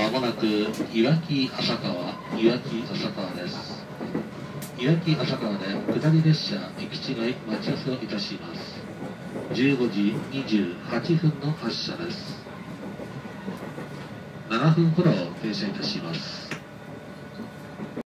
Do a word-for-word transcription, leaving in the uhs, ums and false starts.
まもなくいわき浅川、いわき浅川です。いわき浅川で下り列車行き違い待ち合わせをいたします。じゅうごじにじゅうはっぷんの発車です。ななふんほど停車いたします。